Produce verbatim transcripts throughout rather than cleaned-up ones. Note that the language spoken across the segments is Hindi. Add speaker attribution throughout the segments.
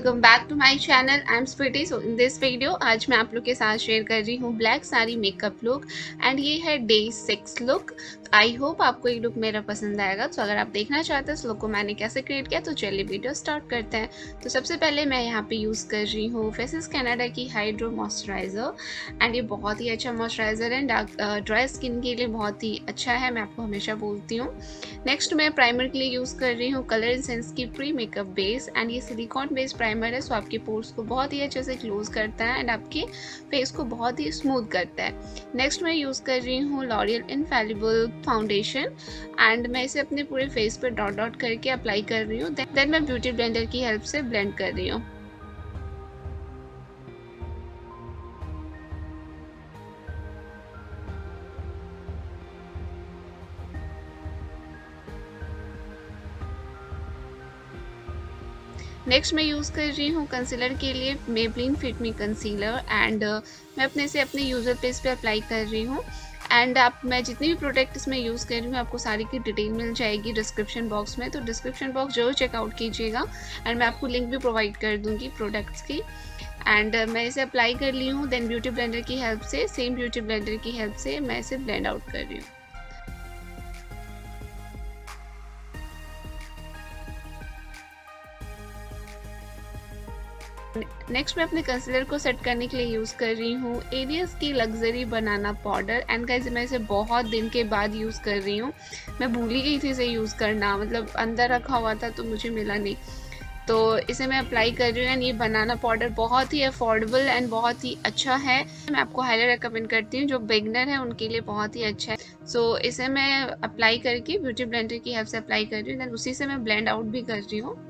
Speaker 1: Welcome back to my channel. I am Sweety. So in this video आज मैं आप लोग के साथ शेयर कर रही हूँ black sari makeup look and ये है day six look. I hope आपको ये लुक मेरा पसंद आएगा। तो अगर आप देखना चाहते हैं इस लुक को मैंने कैसे क्रिएट किया तो चलिए वीडियो स्टार्ट करते हैं। तो सबसे पहले मैं यहाँ पे यूज़ कर रही हूँ फेसेस कनाडा की हाइड्रो मॉइस्चराइज़र एंड ये बहुत ही अच्छा मॉइस्चराइज़र है। डार्क ड्राई स्किन के लिए बहुत ही अच्छा है, मैं आपको हमेशा बोलती हूँ। नेक्स्ट मैं प्राइमर के लिए यूज़ कर रही हूँ कलर एसेंस की प्री मेकअप बेस एंड ये सिलिकॉन बेस्ड प्राइमर है, सो आपके पोर्स को बहुत ही अच्छे से क्लोज करता है एंड आपके फेस को बहुत ही स्मूथ करता है। नेक्स्ट मैं यूज़ कर रही हूँ लॉरियल इनफैलिबल फाउंडेशन एंड मैं इसे अपने पूरे फेस पर डॉट डॉट करके अप्लाई कर रही हूँ। देन मैं ब्यूटी ब्लेंडर की हेल्प से ब्लेंड कर रही हूँ। नेक्स्ट मैं यूज़ कर रही हूँ कंसीलर के लिए Maybelline fit me concealer and मैं अपने से अपने यूज़र पेज पे अप्लाई कर रही हूँ। एंड आप मैं जितनी भी प्रोडक्ट इसमें यूज़ कर रही हूँ आपको सारी की डिटेल मिल जाएगी डिस्क्रिप्शन बॉक्स में, तो डिस्क्रिप्शन बॉक्स जरूर चेकआउट कीजिएगा एंड मैं आपको लिंक भी प्रोवाइड कर दूँगी प्रोडक्ट्स की। एंड uh, मैं इसे अप्लाई कर ली हूँ। देन ब्यूटी ब्लेंडर की हेल्प से सेम ब्यूटी ब्लेंडर की हेल्प से मैं इसे ब्लेंड आउट कर रही हूँ। नेक्स्ट मैं अपने कंसीलर को सेट करने के लिए यूज़ कर रही हूँ एरियस की luxury banana powder and guys मैं इसे बहुत दिन के बाद यूज़ कर रही हूँ। मैं भूल ही गई थी इसे यूज़ करना, मतलब अंदर रखा हुआ था तो मुझे मिला नहीं, तो इसे मैं अप्लाई कर रही हूँ। एंड ये बनाना पाउडर बहुत ही अफोर्डेबल एंड बहुत ही अच्छा है, मैं आपको हाईली रिकमेंड करती हूँ। जो बिगनर है उनके लिए बहुत ही अच्छा है। सो so, इसे मैं अप्लाई करके ब्यूटी ब्लेंडर की हेल्प से अप्लाई कर रही हूँ, देन उसी से मैं ब्लेंड आउट भी कर रही हूँ।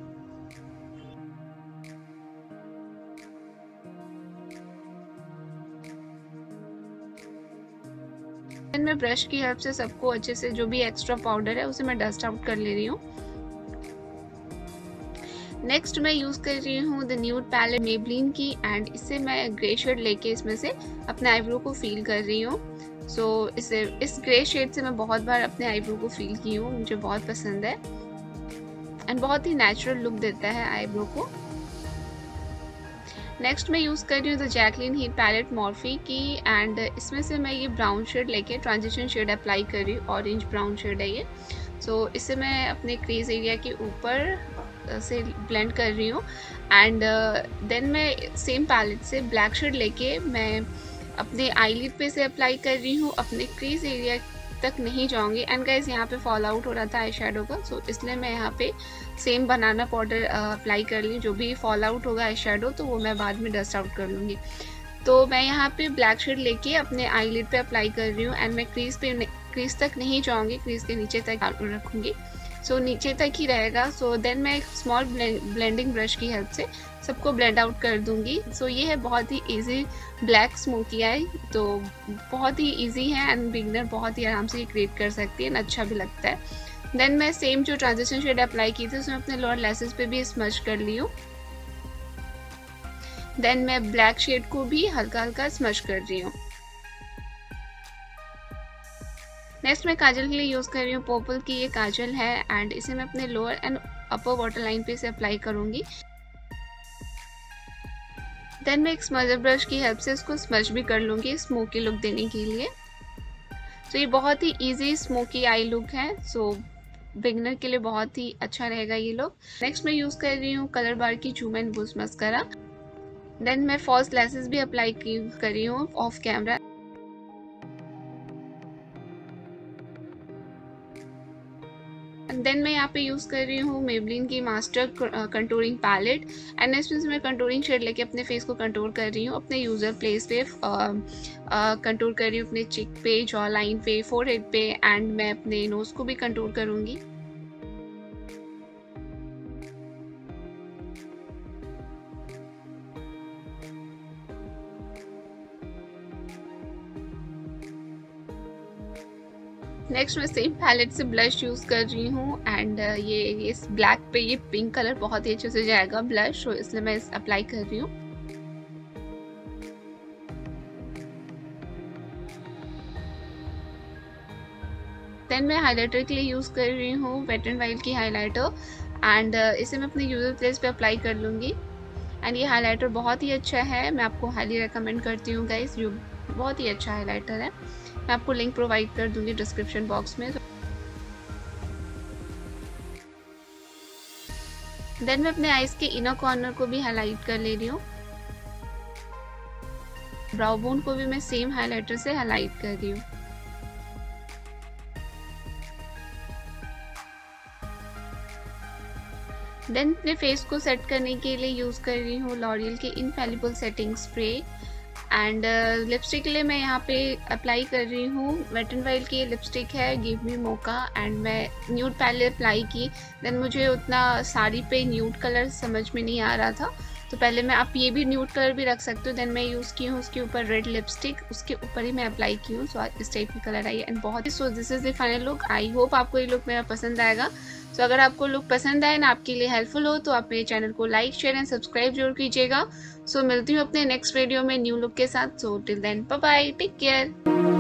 Speaker 1: मैं ब्रश की हेल्प से सबको अच्छे से जो भी एक्स्ट्रा पाउडर है उसे मैं डस्ट आउट कर ले रही हूँ। नेक्स्ट मैं यूज़ कर रही हूँ द न्यूड पैलेट मेबलिन की एंड इससे मैं ग्रे शेड लेके इसमें से अपने आईब्रो को फील कर रही हूँ। सो so, इसे इस ग्रे शेड से मैं बहुत बार अपने आईब्रो को फील की हूँ, मुझे बहुत पसंद है एंड बहुत ही नेचुरल लुक देता है आईब्रो को। नेक्स्ट मैं यूज़ कर रही हूँ the Jaclyn heat palette Morphe की एंड इसमें से मैं ये ब्राउन शेड लेके ट्रांजिशन शेड अप्लाई कर रही हूँ, ऑरेंज ब्राउन शेड है ये। सो so, इसे मैं अपने क्रीज एरिया के ऊपर से ब्लेंड कर रही हूँ एंड देन मैं सेम पैलेट से ब्लैक शेड लेके मैं अपने आईलिड पे से अप्लाई कर रही हूँ, अपने क्रीज एरिया तक नहीं जाऊंगी। एंड गाइस यहाँ पे फॉल आउट हो रहा था आई शेडो का, सो so, इसलिए मैं यहाँ पे सेम बनाना पाउडर अप्लाई कर ली। जो भी फॉल आउट होगा आई शेडो तो वो मैं बाद में डस्ट आउट कर लूँगी। तो मैं यहाँ पे ब्लैक शेड लेके अपने आईलिड पे अप्लाई कर रही हूँ एंड मैं क्रीज पे क्रीज तक नहीं जाऊँगी, क्रीज के नीचे तक रखूँगी। सो so, नीचे तक ही रहेगा। सो so, देन मैं एक स्मॉल ब्लेंडिंग ब्रश की हेल्प से सबको ब्लेंड आउट कर दूंगी। सो so, ये है बहुत ही इजी ब्लैक स्मोकी आई, तो बहुत ही इजी है एंड बिगनर बहुत ही आराम से ये क्रिएट कर सकती है एंड अच्छा भी लगता है। देन मैं सेम जो ट्रांजिशन शेड अप्लाई की थी उसमें अपने लोअर लेसेस पे भी स्मच कर ली हूँ। देन मैं ब्लैक शेड को भी हल्का हल्का स्मच कर रही हूँ। नेक्स्ट मैं काजल के लिए यूज़ कर रही हूँ पर्पल की ये काजल है एंड इसे मैं अपने lower and upper water line पे से अप्लाई करूँगी। देन मैं एक स्मजर ब्रश की हेल्प से इसको स्मच भी कर लूँगी स्मोकी लुक देने के लिए। तो ये बहुत ही इजी स्मोकी आई लुक है, सो बिगनर के लिए बहुत ही अच्छा रहेगा ये लुक। नेक्स्ट मैं यूज़ कर रही हूँ कलर बार की चूम एंड बूस्ट मस्करा। देन मैं फॉल्स ग्लासेस भी अप्लाई की कर रही हूँ ऑफ कैमरा। देन मैं यहाँ पे यूज़ कर रही हूँ मेबलिन की मास्टर कंटूरिंग पैलेट एंड इसमें से मैं कंटूरिंग शेड लेके अपने फेस को कंटूर कर रही हूँ, अपने यूज़र प्लेस पे कंटूर कर रही हूँ, अपने चिक पे, जॉ लाइन पे, फोरहेड पे एंड मैं अपने नोज़ को भी कंटूर करूँगी। नेक्स्ट मैं सेम पैलेट से ब्लश यूज़ कर रही हूँ एंड ये इस ब्लैक पे ये पिंक कलर बहुत ही अच्छे से जाएगा ब्लश, तो इसलिए मैं इस अप्लाई कर रही हूँ। देन मैं हाइलाइटर के लिए यूज़ कर रही हूँ वेट एंड वाइल्ड की हाइलाइटर एंड इसे मैं अपने यूजर प्लेस पे अप्लाई कर लूँगी। एंड ये हाइलाइटर बहुत ही अच्छा है, मैं आपको हाईली रिकमेंड करती हूँ गाइस, जो बहुत ही अच्छा हाइलाइटर है। मैं आपको लिंक प्रोवाइड कर दूँगी डिस्क्रिप्शन बॉक्स में। देन मैं अपने आईज के इनर कॉर्नर को भी हाईलाइट कर ले रही हूँ। ब्राउ बोन को भी मैं सेम हाइलाइटर से हाईलाइट कर रही हूँ। देन अपने फेस को सेट करने के लिए यूज़ कर रही हूँ लॉरियल के infallible setting spray. And lipstick के लिए मैं यहाँ पे अप्लाई कर रही हूँ वेट एंड वाइल्ड की लिपस्टिक है गिव मी मोका, एंड मैं न्यूड पहले अप्लाई की। देन मुझे उतना साड़ी पे न्यूड कलर समझ में नहीं आ रहा था, तो पहले मैं, आप ये भी न्यूड कलर भी रख सकते हो। देन मैं यूज़ की हूँ उसके ऊपर रेड लिपस्टिक, उसके ऊपर ही मैं अप्लाई की हूँ। सो इस टाइप की कलर आई एंड बहुत ही, so this is the final look. I hope आपको ये लुक मेरा पसंद आएगा। सो so, अगर आपको लुक पसंद आए ना, आपके लिए हेल्पफुल हो, तो आप मेरे चैनल को लाइक शेयर एंड सब्सक्राइब जरूर कीजिएगा। सो so, मिलती हूँ अपने नेक्स्ट वीडियो में न्यू लुक के साथ। So till then bye bye, take care.